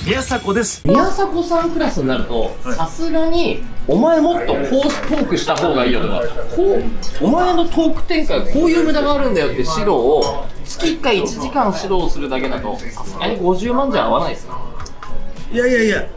宮迫です。 宮迫さんクラスになると、さすがにお前もっとこうトークした方がいいよとか、お前のトーク展開こういう無駄があるんだよって指導を月1回1時間指導するだけだと、さすがに50万じゃ合わないですか？ いやいやいや、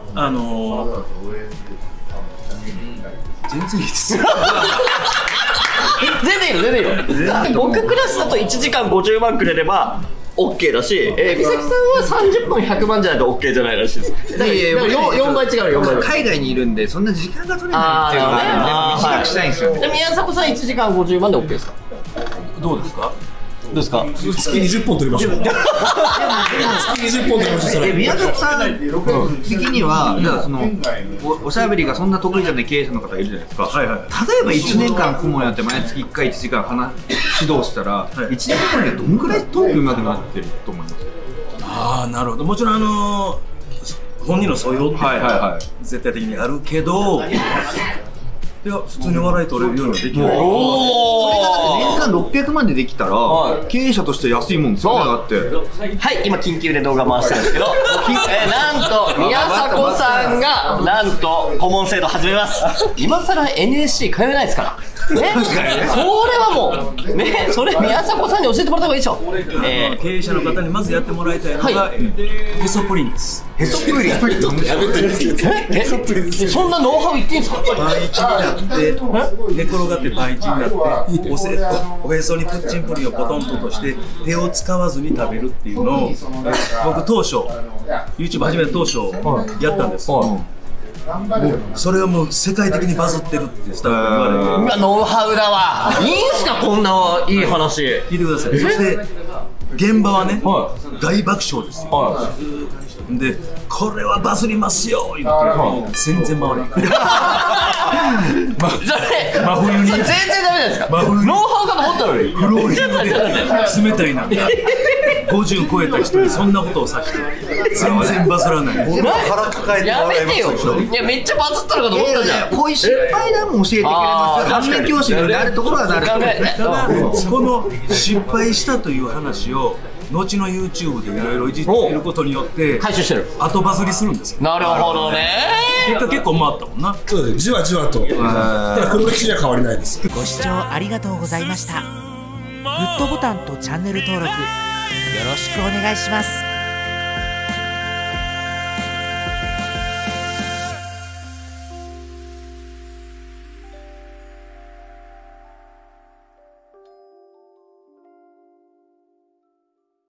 全然いいですよ。 全然いいよ、全然いいよ。僕クラスだと1時間50万くれればOK だし、美咲さんは30分100万じゃないと OK じゃないらしいです。だから4倍違うよ、4倍。 海外にいるんでそんな時間が取れないっていうのがあるんで、短くしたいんですよ。 で、宮迫さん1時間50万で OK ですか？ どうですか？ どうですか？ 月20本取りましょう。月20本取りましょう。 宮迫さん的には、じゃあそのおしゃべりがそんな得意じゃない経営者の方いるじゃないですか。例えば1年間顧問やって毎月1回1時間指導したら、1年間でどんくらいトーク上手くなってると思いますか？ ああ、なるほど。もちろん本人の素養って絶対的にあるけど、いや、普通に笑い取れるようにはできない。 年間600万でできたら、経営者として安いもんですよね。だってはい、今緊急で動画回してるんですけど、なんと宮迫さんがなんと顧問制度始めます。今更 NSC 通えないですからね。それはもうね、それ宮迫さんに教えてもらった方がいいでしょ。 経営者の方にまずやってもらいたいのがへそプリンです。 へそプリンやめて。 へそプリンそんなノウハウ言っていいんですか？ 倍一になって寝転がって倍一になっておへそにプッチンプリンをポトンと落として手を使わずに食べるっていうのを僕当初 YouTube 始めた当初やったんです。それがもう世界的にバズってるってスタッフが言われて、 ノウハウだわ。いいんすか、こんないい話。 聞いてください。そして現場はね、大爆笑ですよ。で、これはバズりますよ言って全然回れん。真冬に全然ダメなんですか？ノウハウかと思ったのにフローリングで冷たいな50超えた人にそんなことをさして全然バズらない。 腹抱えてやめてよ。いや、めっちゃバズったのかと思ったじゃん。 こういう失敗談も教えてくれますよ。反面教師になるところはなる。 ただこの失敗したという話を後の YouTube でいろいろいじってることによって回収してる。 後バズりするんですよ。 なるほどね。 結果結構回ったもんな。 そうです、じわじわと。ただ黒歴史には変わりないです。 ご視聴ありがとうございました。グッドボタンとチャンネル登録よろしくお願いします。